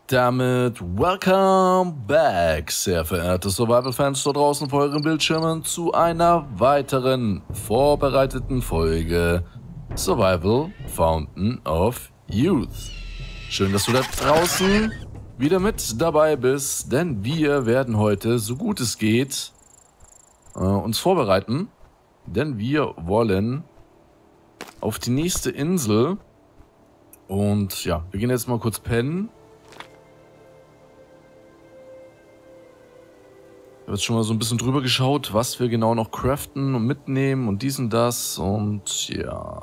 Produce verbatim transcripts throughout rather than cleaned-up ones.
damit welcome back, sehr verehrte Survival-Fans da draußen vor euren Bildschirmen, zu einer weiteren vorbereiteten Folge Survival Fountain of Youth. Schön, dass du da draußen wieder mit dabei bist, denn wir werden heute, so gut es geht, äh, uns vorbereiten, denn wir wollen auf die nächste Insel und ja, wir gehen jetzt mal kurz pennen. Ich habe jetzt schon mal so ein bisschen drüber geschaut, was wir genau noch craften und mitnehmen und dies und das und ja.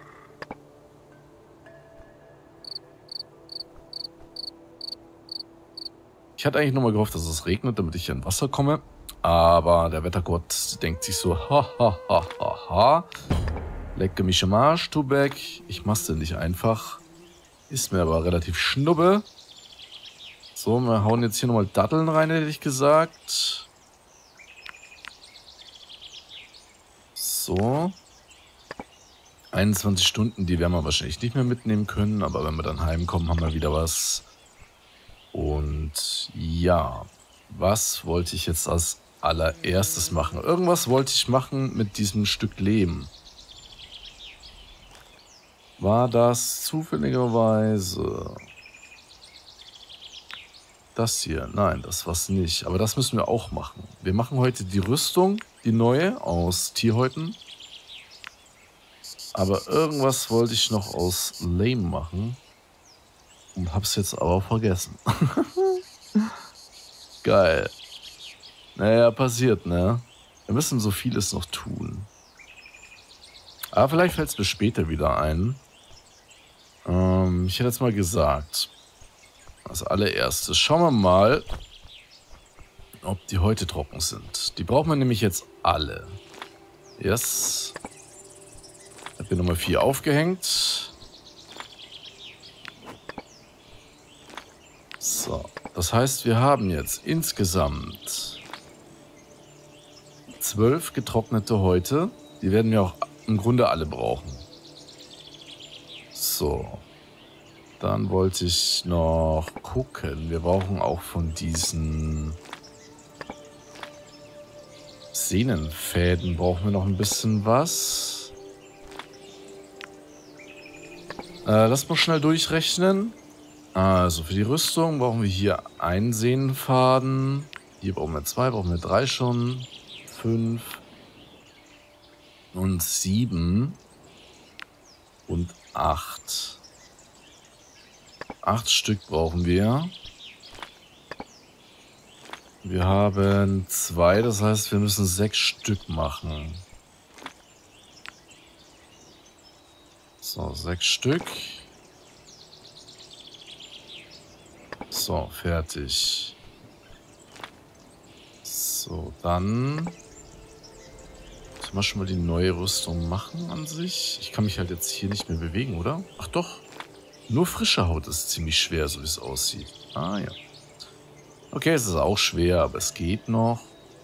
Ich hatte eigentlich nur mal gehofft, dass es regnet, damit ich hier in Wasser komme. Aber der Wettergott denkt sich so, ha ha ha ha ha. Lecke mich am Arsch, Tubeck. Ich mach's denn nicht einfach. Ist mir aber relativ schnuppe. So, wir hauen jetzt hier nochmal Datteln rein, hätte ich gesagt. So. einundzwanzig Stunden, die werden wir wahrscheinlich nicht mehr mitnehmen können. Aber wenn wir dann heimkommen, haben wir wieder was. Und ja, was wollte ich jetzt als allererstes machen? Irgendwas wollte ich machen mit diesem Stück Lehm. War das zufälligerweise das hier? Nein, das war's nicht. Aber das müssen wir auch machen. Wir machen heute die Rüstung, die neue, aus Tierhäuten. Aber irgendwas wollte ich noch aus Lehm machen. Und hab's jetzt aber vergessen. Geil. Naja, passiert, ne? Wir müssen so vieles noch tun. Aber vielleicht fällt es mir später wieder ein. Ähm, ich hätte jetzt mal gesagt, als allererstes schauen wir mal, ob die heute trocken sind. Die brauchen wir nämlich jetzt alle. Yes. Ich habe hier Nummer vier aufgehängt. So, das heißt, wir haben jetzt insgesamt zwölf getrocknete Häute. Die werden wir auch im Grunde alle brauchen. So, dann wollte ich noch gucken. Wir brauchen auch von diesen Sehnenfäden brauchen wir noch ein bisschen was. Äh, lass mal schnell durchrechnen. Also für die Rüstung brauchen wir hier einen Sehnenfaden. Hier brauchen wir zwei, brauchen wir drei schon. Fünf. Und sieben. Und acht. Acht Stück brauchen wir. Wir haben zwei, das heißt, wir müssen sechs Stück machen. So, sechs Stück. So, fertig. So, dann müssen wir schon mal die neue Rüstung machen an sich. Ich kann mich halt jetzt hier nicht mehr bewegen, oder? Ach doch. Nur frische Haut ist ziemlich schwer, so wie es aussieht. Ah ja. Okay, es ist auch schwer, aber es geht noch.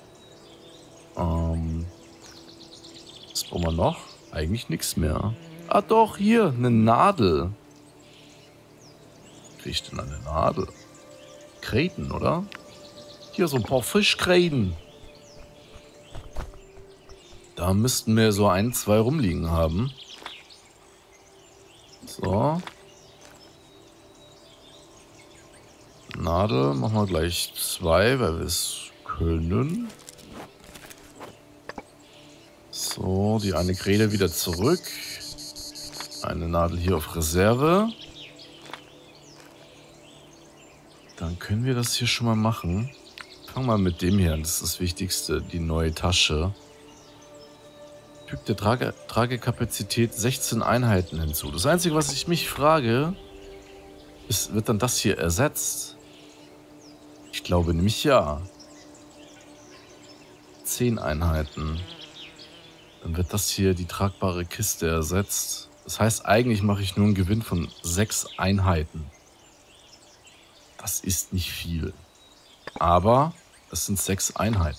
Ähm, was brauchen wir noch? Eigentlich nichts mehr. Ah doch, hier, eine Nadel. Wie kriege ich denn eine Nadel? Kreten, oder? Hier so ein paar Fischkreten. Da müssten wir so ein, zwei rumliegen haben. So. Nadel machen wir gleich zwei, weil wir es können. So, die eine Krete wieder zurück. Eine Nadel hier auf Reserve. Dann können wir das hier schon mal machen. Fangen wir mit dem hier an, das ist das Wichtigste, die neue Tasche. Fügt der Trage Tragekapazität sechzehn Einheiten hinzu. Das Einzige, was ich mich frage, ist, wird dann das hier ersetzt? Ich glaube nämlich ja. zehn Einheiten. Dann wird das hier die tragbare Kiste ersetzt. Das heißt, eigentlich mache ich nur einen Gewinn von sechs Einheiten. Das ist nicht viel. Aber es sind sechs Einheiten.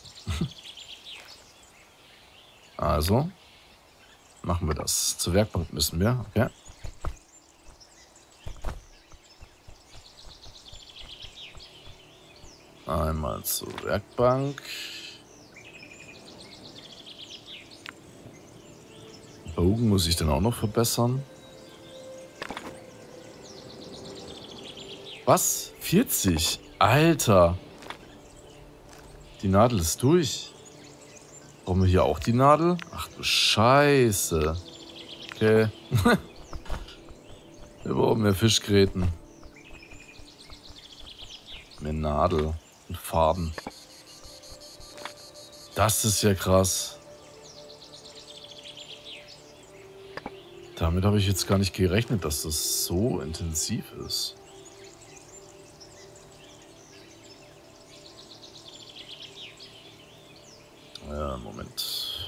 Also machen wir das. Zur Werkbank müssen wir. Okay. Einmal zur Werkbank. Bogen muss ich dann auch noch verbessern. Was? vierzig? Alter. Die Nadel ist durch. Brauchen wir hier auch die Nadel? Ach du Scheiße. Okay. Wir brauchen mehr Fischgräten. Mehr Nadel und Faden. Das ist ja krass. Damit habe ich jetzt gar nicht gerechnet, dass das so intensiv ist. Ja, Moment.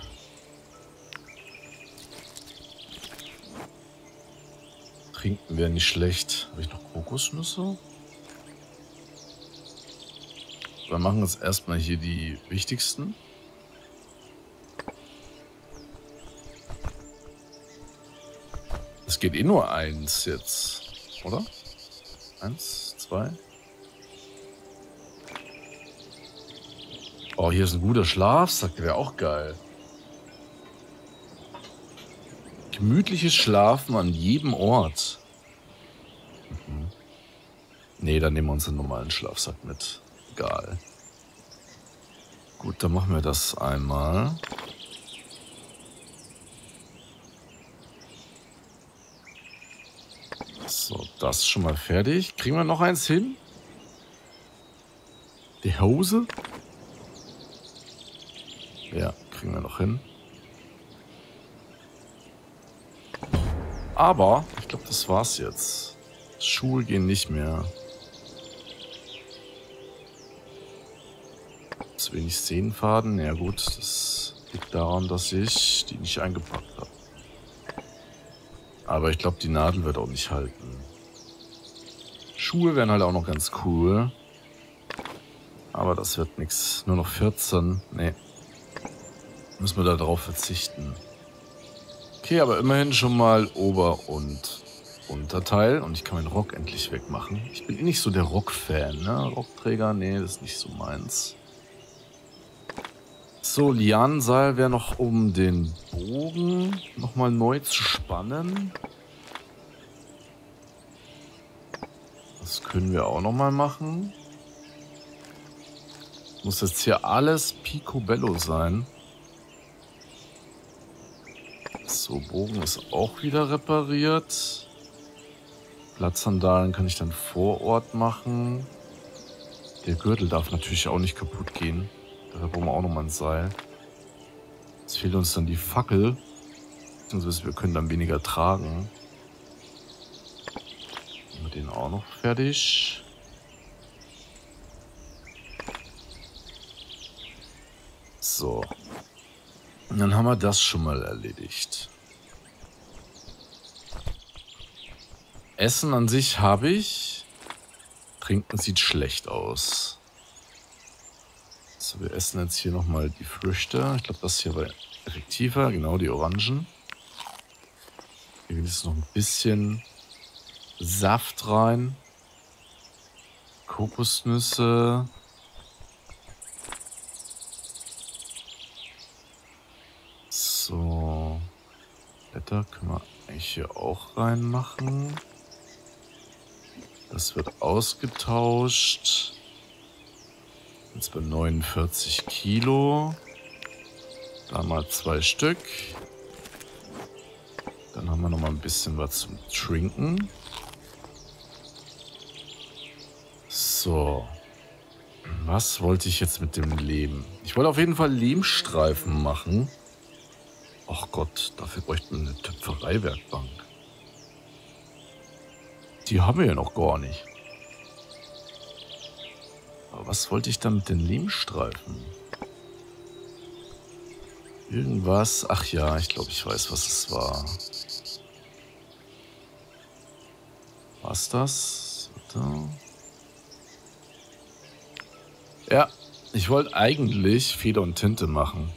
Trinken wäre nicht schlecht. Habe ich noch Kokosnüsse? Wir machen jetzt erstmal hier die wichtigsten. Es geht eh nur eins jetzt, oder? Eins, zwei. Oh, hier ist ein guter Schlafsack, der wäre auch geil. Gemütliches Schlafen an jedem Ort. Mhm. Nee, dann nehmen wir uns einen normalen Schlafsack mit. Egal. Gut, dann machen wir das einmal. So, das ist schon mal fertig. Kriegen wir noch eins hin? Die Hose? Ja, kriegen wir noch hin. Aber, ich glaube, das war's jetzt. Schuhe gehen nicht mehr. Zu wenig Sehnenfaden. Ja gut, das liegt daran, dass ich die nicht eingepackt habe. Aber ich glaube, die Nadel wird auch nicht halten. Schuhe wären halt auch noch ganz cool. Aber das wird nichts. Nur noch vierzehn. Nee. Müssen wir da drauf verzichten. Okay, aber immerhin schon mal Ober- und Unterteil. Und ich kann meinen Rock endlich wegmachen. Ich bin eh nicht so der Rock-Fan, ne? Rockträger, nee, das ist nicht so meins. So, Lianenseil wäre noch, um den Bogen nochmal neu zu spannen. Das können wir auch nochmal machen. Muss jetzt hier alles picobello sein. So, Bogen ist auch wieder repariert. Blatt-Sandalen kann ich dann vor Ort machen. Der Gürtel darf natürlich auch nicht kaputt gehen. Da brauchen wir auch nochmal ein Seil. Jetzt fehlt uns dann die Fackel. Beziehungsweise wir können dann weniger tragen. Machen wir den auch noch fertig. So. Und dann haben wir das schon mal erledigt. Essen an sich habe ich. Trinken sieht schlecht aus. So, wir essen jetzt hier nochmal die Früchte. Ich glaube, das hier war effektiver. Genau, die Orangen. Hier geht jetzt noch ein bisschen Saft rein. Kokosnüsse. So. Blätter können wir eigentlich hier auch reinmachen. Das wird ausgetauscht. Jetzt bei neunundvierzig Kilo. Da mal zwei Stück. Dann haben wir noch mal ein bisschen was zum Trinken. So. Was wollte ich jetzt mit dem Lehm? Ich wollte auf jeden Fall Lehmstreifen machen. Ach Gott, dafür bräuchte man eine Töpfereiwerkbank. Die haben wir ja noch gar nicht. Aber was wollte ich dann mit den Lehmstreifen? Irgendwas. Ach ja, ich glaube, ich weiß, was es war. Was das? Warte. Ja, ich wollte eigentlich Feder und Tinte machen.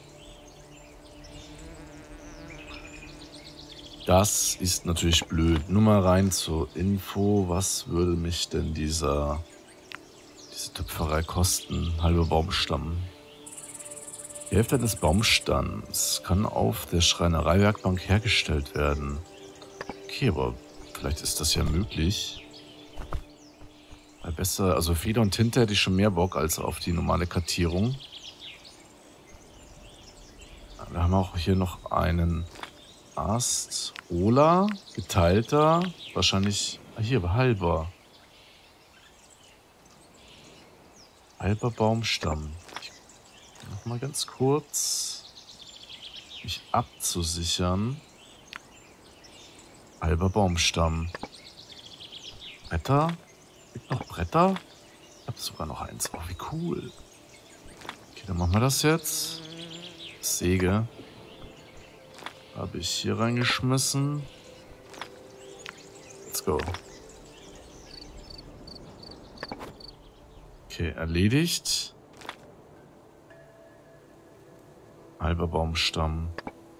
Das ist natürlich blöd. Nur mal rein zur Info. Was würde mich denn dieser, Diese Töpferei kosten halbe Baumstamm. Die Hälfte des Baumstamms kann auf der Schreinereiwerkbank hergestellt werden. Okay, aber vielleicht ist das ja möglich. Weil besser, also Feder und Tinte hätte ich schon mehr Bock als auf die normale Kartierung. Wir haben auch hier noch einen Ast. Ola, geteilter, wahrscheinlich, ah, hier, halber. Halber Baumstamm. Ich, noch mal ganz kurz, mich abzusichern. Halber Baumstamm. Bretter? Gibt noch Bretter? Ich habe sogar noch eins. Oh, wie cool. Okay, dann machen wir das jetzt. Säge. Habe ich hier reingeschmissen. Let's go. Okay, erledigt. Halber Baumstamm.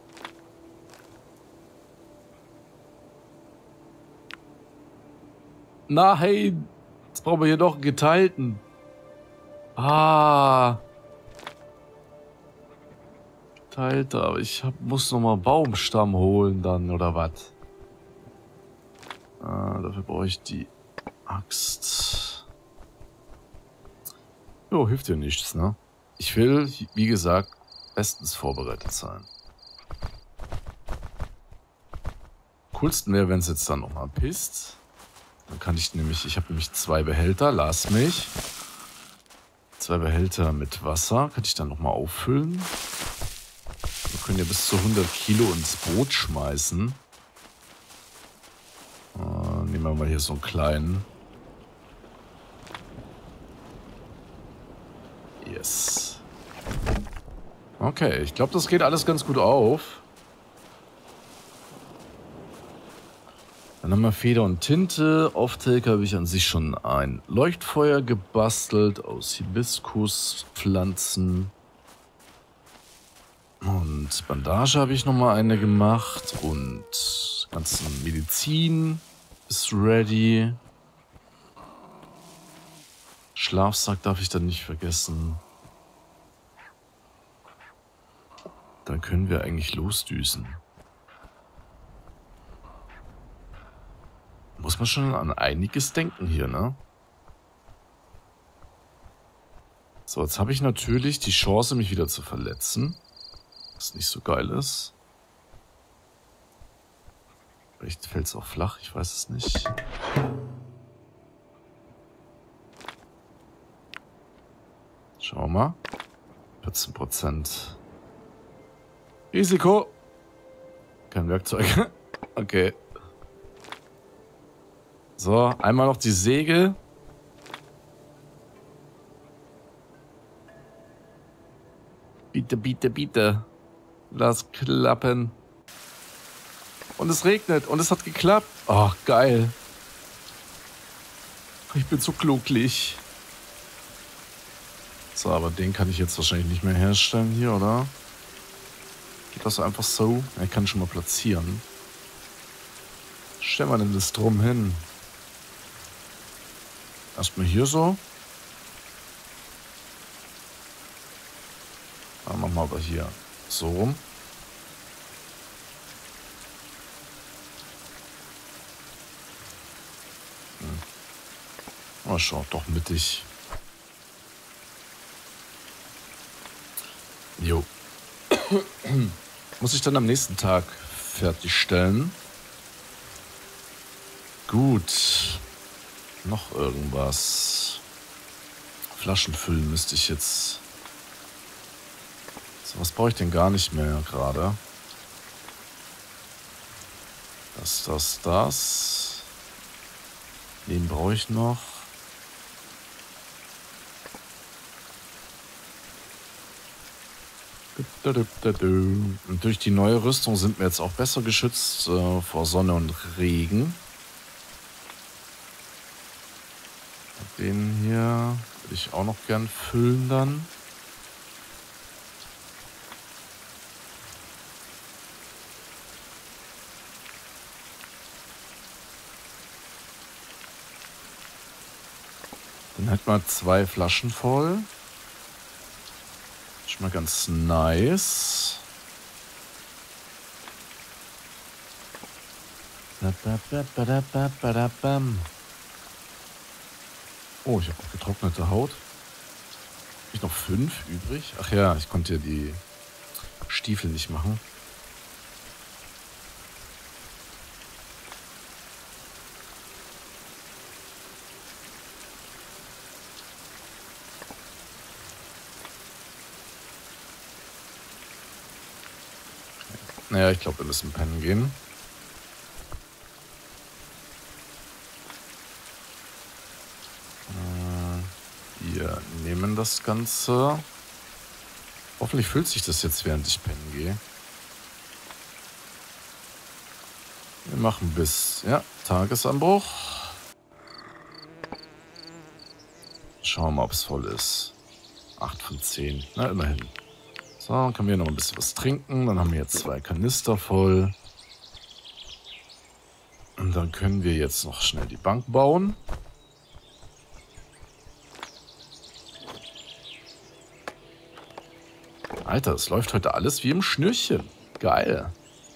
Nein! Jetzt brauchen wir hier doch einen geteilten. Ah. Geteilter, aber ich hab, muss nochmal Baumstamm holen dann, oder was? Ah, dafür brauche ich die Axt. Jo, hilft dir nichts, ne? Ich will, wie gesagt, bestens vorbereitet sein. Coolsten wäre, wenn es jetzt dann nochmal pisst. Dann kann ich nämlich, ich habe nämlich zwei Behälter, lass mich. Zwei Behälter mit Wasser, kann ich dann nochmal auffüllen. Wir können ja bis zu hundert Kilo ins Boot schmeißen. Äh, nehmen wir mal hier so einen kleinen. Yes. Okay, ich glaube, das geht alles ganz gut auf. Dann haben wir Feder und Tinte. Aufträge habe ich an sich schon ein Leuchtfeuer gebastelt aus Hibiskuspflanzen. Und Bandage habe ich nochmal eine gemacht. Und ganzen Medizin ist ready. Schlafsack darf ich dann nicht vergessen. Dann können wir eigentlich losdüsen. Muss man schon an einiges denken hier, ne? So, jetzt habe ich natürlich die Chance, mich wieder zu verletzen. Was nicht so geil ist. Vielleicht fällt es auch flach, ich weiß es nicht. Schauen wir mal. vierzehn Prozent. Risiko. Kein Werkzeug. Okay. So, einmal noch die Säge. Bitte, bitte, bitte. Lass klappen. Und es regnet und es hat geklappt. Oh, geil. Ich bin so glücklich. So, aber den kann ich jetzt wahrscheinlich nicht mehr herstellen hier, oder? Geht das einfach so? Ja, ich kann schon mal platzieren. Stellen wir denn das drum hin? Erstmal hier so. Dann machen wir aber hier so rum. Hm. Oh, schau, doch mittig. Jo. Muss ich dann am nächsten Tag fertigstellen. Gut. Noch irgendwas. Flaschen füllen müsste ich jetzt. So, was brauche ich denn gar nicht mehr gerade? Das, das, das. Den brauche ich noch. Und durch die neue Rüstung sind wir jetzt auch besser geschützt äh, vor Sonne und Regen. Den hier würde ich auch noch gern füllen dann. Dann hätten wir zwei Flaschen voll. Ist mal ganz nice. Oh, ich habe auch getrocknete Haut. Habe ich noch fünf übrig? Ach ja, ich konnte ja die Stiefel nicht machen. Naja, ich glaube, wir müssen pennen gehen. Äh, wir nehmen das Ganze. Hoffentlich fühlt sich das jetzt, während ich pennen gehe. Wir machen bis, ja, Tagesanbruch. Schauen wir mal, ob es voll ist. acht von zehn, na immerhin. So, dann können wir noch ein bisschen was trinken. Dann haben wir jetzt zwei Kanister voll. Und dann können wir jetzt noch schnell die Bank bauen. Alter, es läuft heute alles wie im Schnürchen. Geil.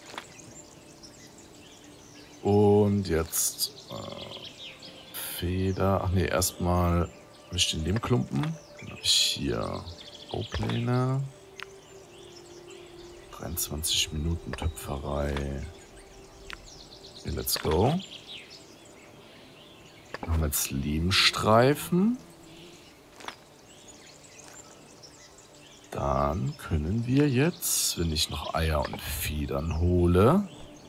Und jetzt äh, Feder. Ach nee, erstmal mischt in dem Klumpen. Dann habe ich hier Baupläne. dreiundzwanzig Minuten Töpferei. Okay, let's go. Dann haben wir jetzt Lehmstreifen. Dann können wir jetzt, wenn ich noch Eier und Federn hole,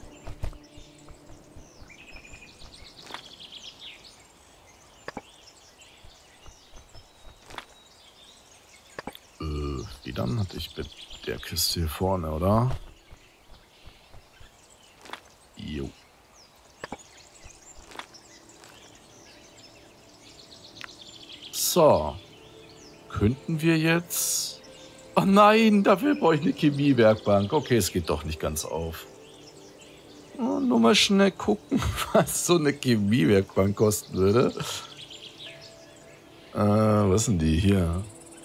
äh, Federn hatte ich bei der Kiste hier vorne, oder? Jo. So. Könnten wir jetzt... Ach nein, dafür brauche ich eine Chemiewerkbank. Okay, es geht doch nicht ganz auf. Oh, nur mal schnell gucken, was so eine Chemiewerkbank kosten würde. Äh, was sind die hier?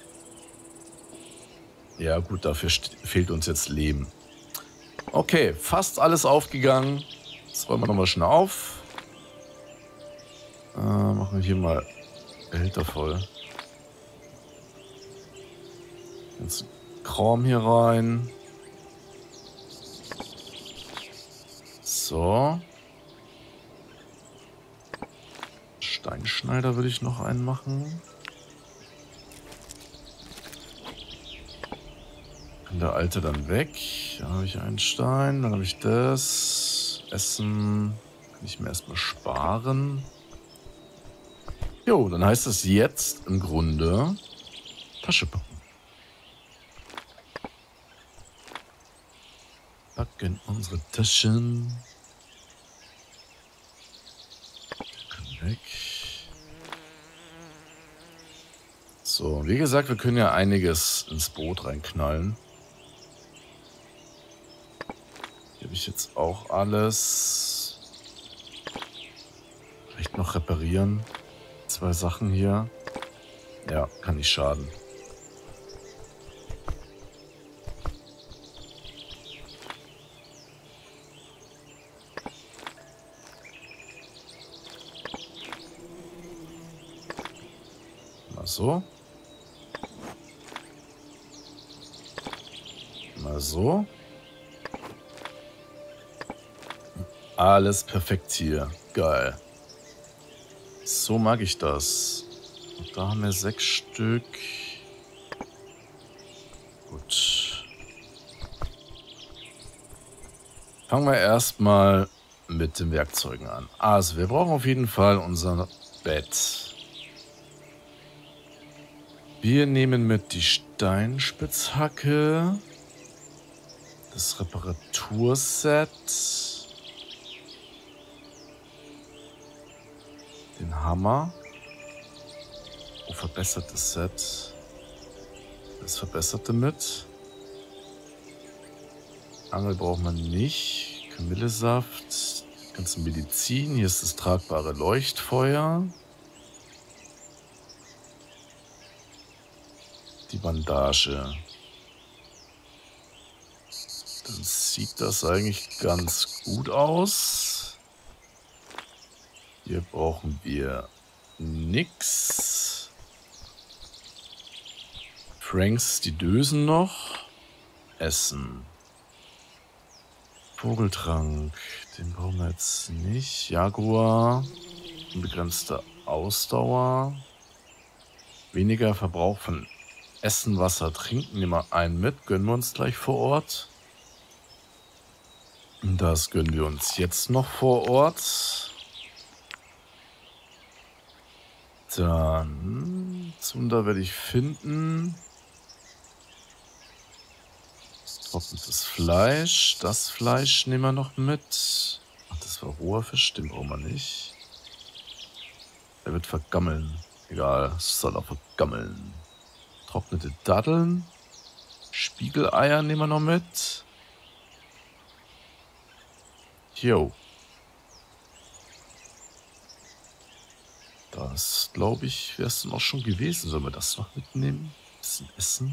Ja gut, dafür fehlt uns jetzt Lehm. Okay, fast alles aufgegangen. Jetzt räumen wir nochmal schnell auf. Äh, machen wir hier mal Behälter voll. Jetzt Kram hier rein. So. Steinschneider würde ich noch einen machen. Kann der alte dann weg. Da habe ich einen Stein. Dann habe ich das. Essen. Kann ich mir erstmal sparen. Jo, dann heißt es jetzt im Grunde Tasche packen. Packen unsere Taschen. Weg. So, wie gesagt, wir können ja einiges ins Boot reinknallen. Hier habe ich jetzt auch alles. Vielleicht noch reparieren. Zwei Sachen hier. Ja, kann nicht schaden. Mal so. Mal so. Alles perfekt hier. Geil. So mag ich das. Und da haben wir sechs Stück. Gut. Fangen wir erstmal mit den Werkzeugen an. Also, wir brauchen auf jeden Fall unser Bett. Wir nehmen mit die Steinspitzhacke. Das Reparaturset. Den Hammer. Oh, verbessertes Set. Das verbesserte mit. Angel braucht man nicht. Kamillesaft. Ganze Medizin. Hier ist das tragbare Leuchtfeuer. Bandage. Dann sieht das eigentlich ganz gut aus. Hier brauchen wir nix. Franks, die Dösen noch. Essen. Vogeltrank, den brauchen wir jetzt nicht. Jaguar, unbegrenzte Ausdauer. Weniger Verbrauch von Essen, Wasser, Trinken. Nehmen wir einen mit, gönnen wir uns gleich vor Ort. Das gönnen wir uns jetzt noch vor Ort. Dann, Zunder werde ich finden. Trockenes Fleisch. Das Fleisch nehmen wir noch mit. Ach, das war roher Fisch, den brauchen wir nicht. Der wird vergammeln. Egal, es soll auch vergammeln. Trocknete Datteln. Spiegeleier nehmen wir noch mit. Jo. Das, glaube ich, wäre es dann auch schon gewesen. Sollen wir das noch mitnehmen? Ein bisschen essen.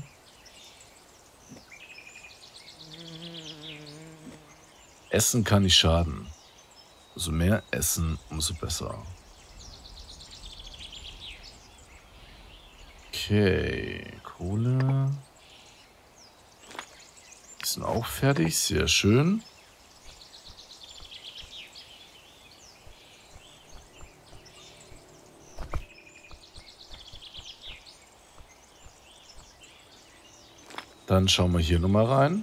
Essen kann nicht schaden. Umso mehr essen, umso besser. Okay, Kohle. Die sind auch fertig, sehr schön. Dann schauen wir hier nochmal rein.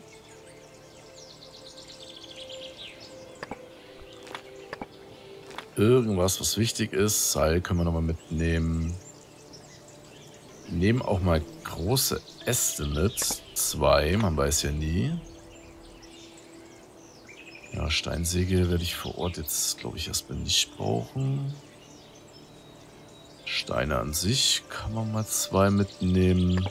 Irgendwas, was wichtig ist. Seil können wir nochmal mitnehmen. Nehmen auch mal große Äste mit. Zwei, man weiß ja nie. Ja, Steinsäge werde ich vor Ort jetzt, glaube ich, erstmal nicht brauchen. Steine an sich kann man mal zwei mitnehmen.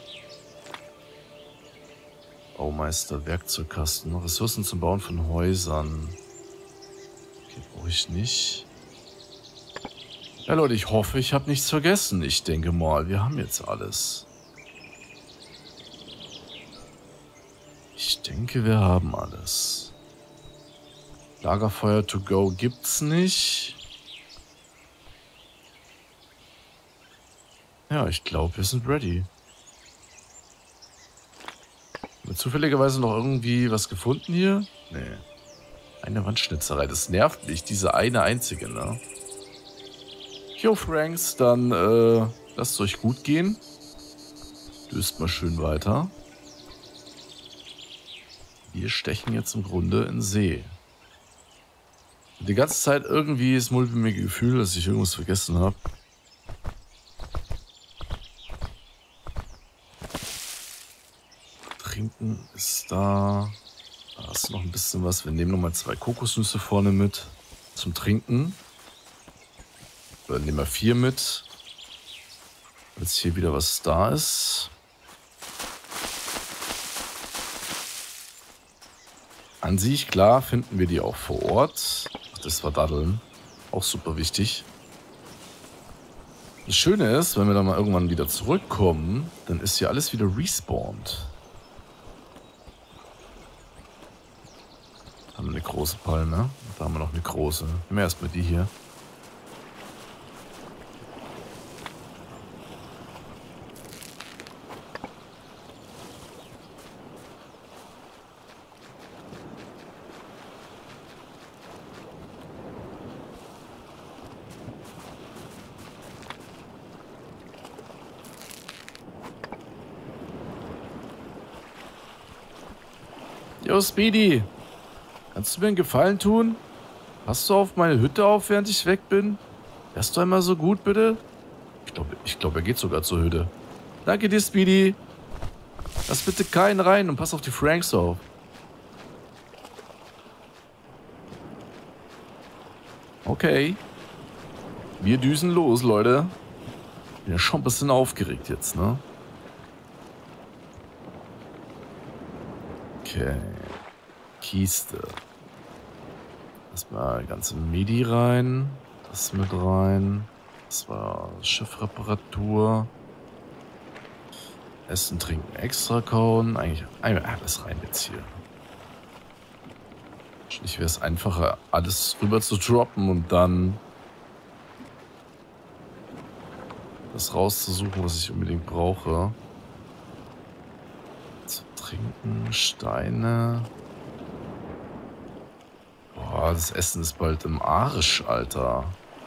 Baumeister, Werkzeugkasten, Ressourcen zum Bauen von Häusern. Okay, brauche ich nicht. Ja Leute, ich hoffe, ich habe nichts vergessen. Ich denke mal, wir haben jetzt alles. Ich denke, wir haben alles. Lagerfeuer to go gibt's nicht. Ja, ich glaube, wir sind ready. Haben wir zufälligerweise noch irgendwie was gefunden hier? Nee. Eine Wandschnitzerei. Das nervt mich, diese eine einzige, ne? Jo, Franks, dann äh, lasst es euch gut gehen. Döst mal schön weiter. Wir stechen jetzt im Grunde in See. Die ganze Zeit irgendwie ist mulmige Gefühl, dass ich irgendwas vergessen habe. Trinken ist da. Da ist noch ein bisschen was. Wir nehmen nochmal zwei Kokosnüsse vorne mit zum Trinken. Oder nehmen wir vier mit. Jetzt hier wieder was da ist. An sich, klar, finden wir die auch vor Ort. Das war Datteln. Auch super wichtig. Das Schöne ist, wenn wir dann mal irgendwann wieder zurückkommen, dann ist hier alles wieder respawned. Da haben wir eine große Palme. Da haben wir noch eine große. Nehmen wir erstmal die hier. Yo, Speedy, kannst du mir einen Gefallen tun? Passt du auf meine Hütte auf, während ich weg bin? Wärst du einmal so gut, bitte? Ich glaube, ich glaub, er geht sogar zur Hütte. Danke dir, Speedy. Lass bitte keinen rein und pass auf die Franks auf. Okay. Wir düsen los, Leute. Bin ja schon ein bisschen aufgeregt jetzt, ne? Okay. Kiste. Erstmal ganze Medi rein. Das mit rein. Das war Schiffreparatur. Essen, trinken, extra kauen. Eigentlich alles rein jetzt hier. Wahrscheinlich wäre es einfacher, alles rüber zu droppen und dann das rauszusuchen, was ich unbedingt brauche. Zu trinken, Steine. Boah, das Essen ist bald im Arsch, Alter.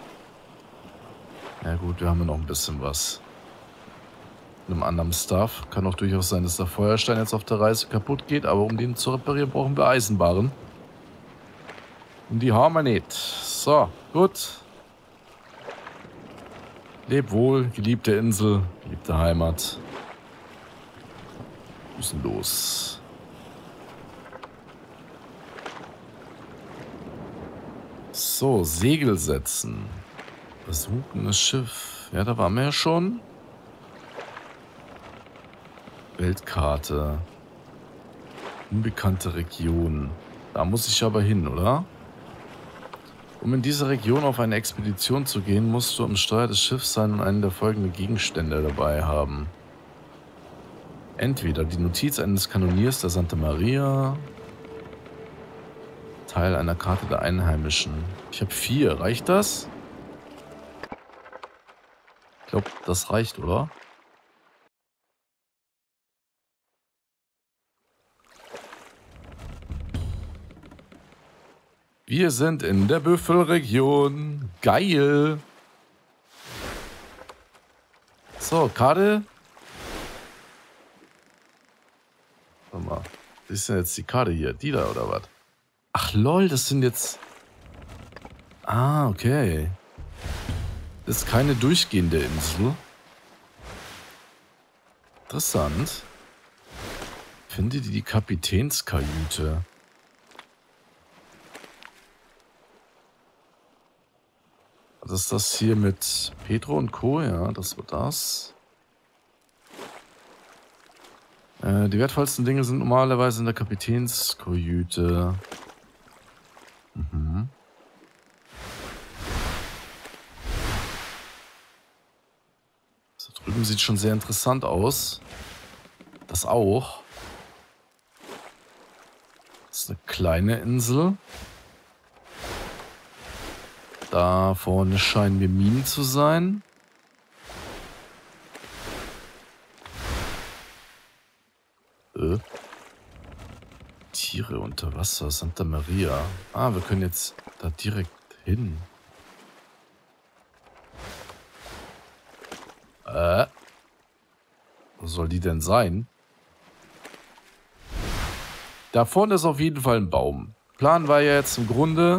Ja gut, wir haben ja noch ein bisschen was. Mit einem anderen Stuff. Kann auch durchaus sein, dass der Feuerstein jetzt auf der Reise kaputt geht, aber um den zu reparieren, brauchen wir Eisenbarren. Und die haben wir nicht. So, gut. Leb wohl, geliebte Insel, geliebte Heimat. Wir müssen los. So, Segel setzen. Versunkenes Schiff. Ja, da waren wir ja schon. Weltkarte. Unbekannte Region. Da muss ich aber hin, oder? Um in diese Region auf eine Expedition zu gehen, musst du am Steuer des Schiffs sein und einen der folgenden Gegenstände dabei haben. Entweder die Notiz eines Kanoniers der Santa Maria, Teil einer Karte der Einheimischen. Ich habe vier. Reicht das? Ich glaube, das reicht, oder? Wir sind in der Büffelregion. Geil. So, Karte. Warte mal. Was ist denn jetzt die Karte hier? Die da oder was? Ach lol, das sind jetzt... Ah, okay. Das ist keine durchgehende Insel. Interessant. Finde die Kapitänskajüte. Was ist das hier mit Pedro und Co.? Ja, das war das. Äh, die wertvollsten Dinge sind normalerweise in der Kapitänskajüte. Mhm. Das da drüben sieht schon sehr interessant aus. Das auch. Das ist eine kleine Insel. Da vorne scheinen mir Minen zu sein. Äh. Tiere unter Wasser, Santa Maria. Ah, wir können jetzt da direkt hin. Äh. Wo soll die denn sein? Da vorne ist auf jeden Fall ein Baum. Plan war ja jetzt im Grunde,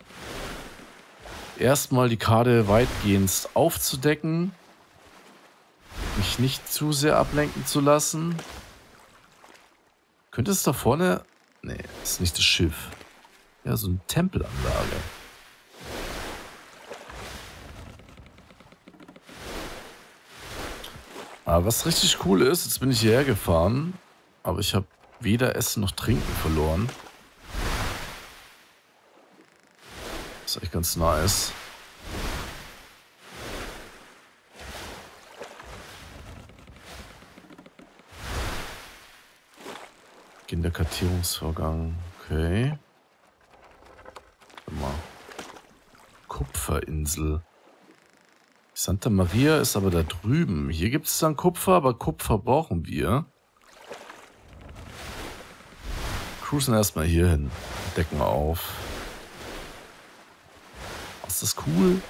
erstmal die Karte weitgehend aufzudecken, mich nicht zu sehr ablenken zu lassen. Könnte es da vorne... Nee, ist nicht das Schiff. Ja, so eine Tempelanlage. Aber was richtig cool ist, jetzt bin ich hierher gefahren, aber ich habe weder Essen noch Trinken verloren. Das ist echt ganz nice. Beginn der Kartierungsvorgang. Okay. Warte mal. Kupferinsel. Santa Maria ist aber da drüben. Hier gibt es dann Kupfer, aber Kupfer brauchen wir. Cruisen erstmal hier hin. Decken auf. Ist das cool?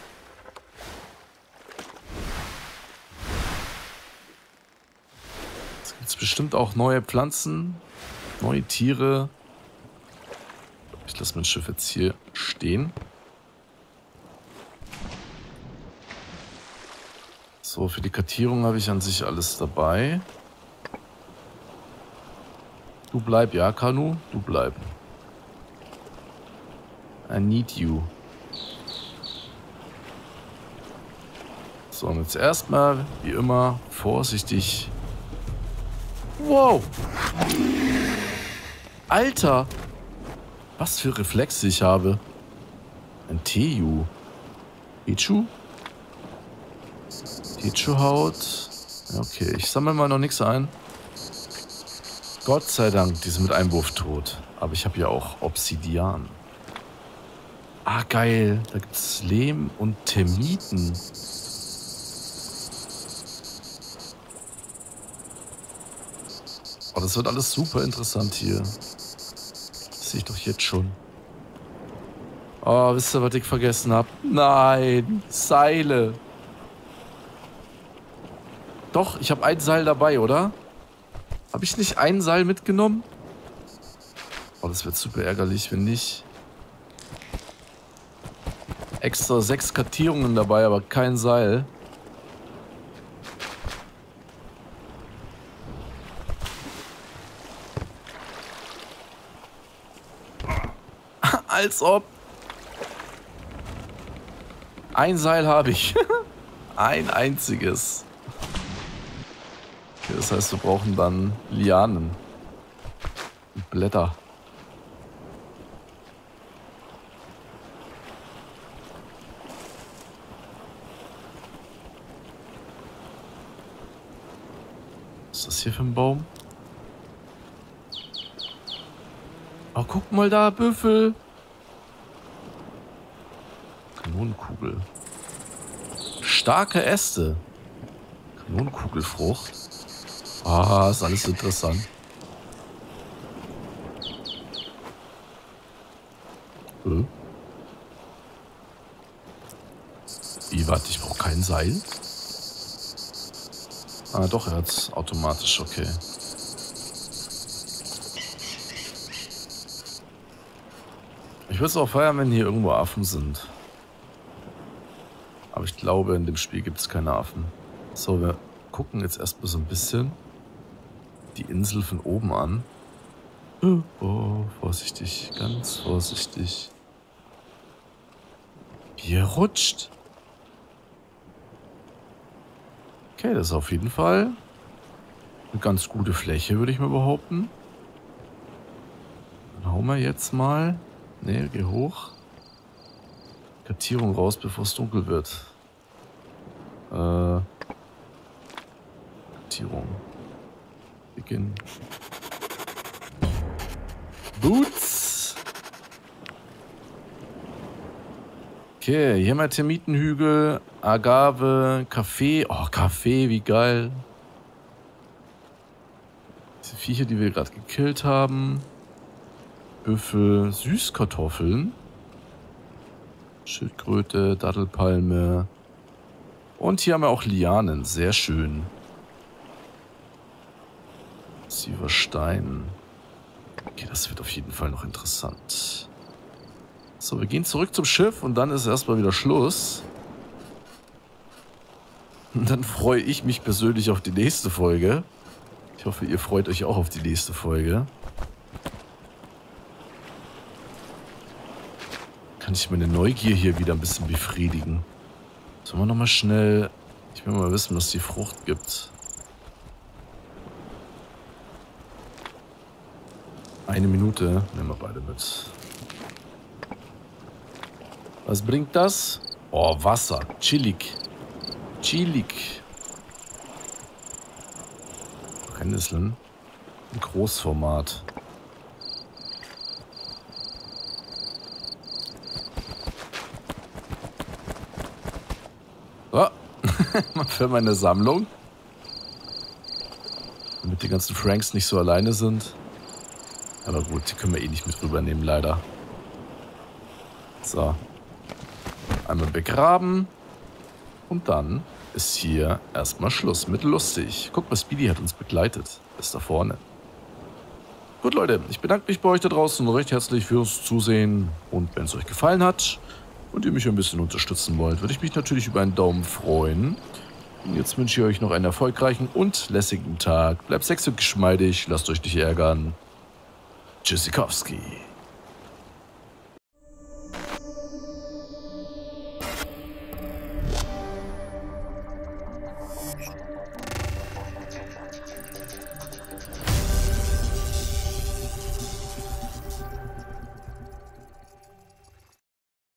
Jetzt gibt es bestimmt auch neue Pflanzen, neue Tiere. Ich lasse mein Schiff jetzt hier stehen. So, für die Kartierung habe ich an sich alles dabei. Du bleib, ja, Kanu, du bleib. I need you. So, und jetzt erstmal, wie immer, vorsichtig. Wow! Alter! Was für Reflexe ich habe. Ein Teju. Teju? Teju-Haut. Okay, ich sammle mal noch nichts ein. Gott sei Dank, die sind mit Einwurf tot. Aber ich habe ja auch Obsidian. Ah, geil. Da gibt es Lehm und Termiten. Oh, das wird alles super interessant hier. Das sehe ich doch jetzt schon. Oh, wisst ihr, was ich vergessen habe? Nein, Seile. Doch, ich habe ein Seil dabei, oder? Habe ich nicht ein Seil mitgenommen? Oh, das wird super ärgerlich, wenn nicht. Extra sechs Kartierungen dabei, aber kein Seil. Als ob. Ein Seil habe ich. Ein einziges. Okay, das heißt, wir brauchen dann Lianen. Und Blätter. Was ist das hier für ein Baum? Oh, guck mal da, Büffel. Kanonenkugel. Starke Äste. Kanonenkugelfrucht. Ah, ist alles interessant. Hm? Wie, warte, ich brauche kein Seil? Ah, doch, er hat's automatisch, okay. Ich würde es auch feiern, wenn hier irgendwo Affen sind. Aber ich glaube, in dem Spiel gibt es keine Affen. So, wir gucken jetzt erstmal so ein bisschen die Insel von oben an. Oh, vorsichtig, ganz vorsichtig. Hier rutscht. Okay, das ist auf jeden Fall eine ganz gute Fläche, würde ich mal behaupten. Dann hauen wir jetzt mal. Ne, geh hoch. Kartierung raus, bevor es dunkel wird. Äh. Kartierung. Beginn. Boots. Okay, hier haben wir Termitenhügel, Agave, Kaffee. Oh, Kaffee, wie geil. Diese Viecher, die wir gerade gekillt haben. Büffel, Süßkartoffeln. Schildkröte, Dattelpalme. Und hier haben wir auch Lianen. Sehr schön. Sieverstein. Okay, das wird auf jeden Fall noch interessant. So, wir gehen zurück zum Schiff und dann ist erstmal wieder Schluss. Und dann freue ich mich persönlich auf die nächste Folge. Ich hoffe, ihr freut euch auch auf die nächste Folge. Kann ich meine Neugier hier wieder ein bisschen befriedigen. Sollen wir nochmal schnell... Ich will mal wissen, was die Frucht gibt. Eine Minute. Nehmen wir beide mit. Was bringt das? Oh, Wasser. Chillig. Chillig. Brennnesseln. Im Großformat. So. Für meine Sammlung. Damit die ganzen Franks nicht so alleine sind. Aber gut, die können wir eh nicht mit rübernehmen, leider. So. Einmal begraben. Und dann ist hier erstmal Schluss mit lustig. Guck mal, Speedy hat uns begleitet. Ist da vorne. Gut, Leute, ich bedanke mich bei euch da draußen recht herzlich fürs Zusehen. Und wenn es euch gefallen hat und ihr mich ein bisschen unterstützen wollt, würde ich mich natürlich über einen Daumen freuen. Und jetzt wünsche ich euch noch einen erfolgreichen und lässigen Tag. Bleibt sexy und geschmeidig, lasst euch nicht ärgern. Tschüssikowski.